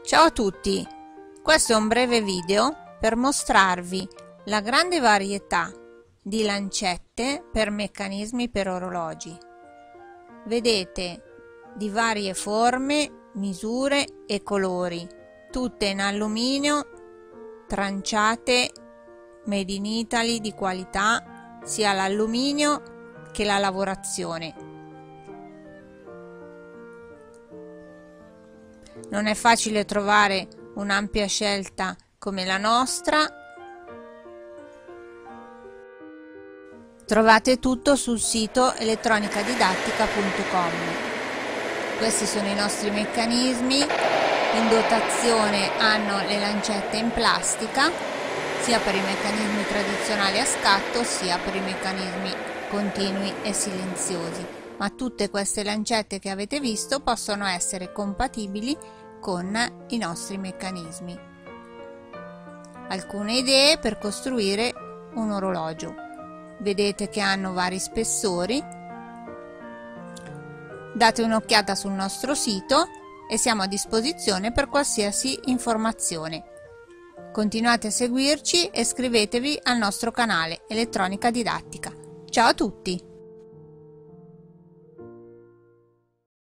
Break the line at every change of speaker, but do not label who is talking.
Ciao a tutti, questo è un breve video per mostrarvi la grande varietà di lancette per meccanismi per orologi. Vedete di varie forme, misure e colori, tutte in alluminio, tranciate, made in Italy di qualità, sia l'alluminio che la lavorazione. Non è facile trovare un'ampia scelta come la nostra. Trovate tutto sul sito elettronicadidattica.com. Questi sono i nostri meccanismi. In dotazione hanno le lancette in plastica, sia per i meccanismi tradizionali a scatto sia per i meccanismi continui e silenziosi. Ma tutte queste lancette che avete visto possono essere compatibili con i nostri meccanismi. Alcune idee per costruire un orologio. Vedete che hanno vari spessori. Date un'occhiata sul nostro sito e siamo a disposizione per qualsiasi informazione. Continuate a seguirci e iscrivetevi al nostro canale Elettronica Didattica. Ciao a tutti!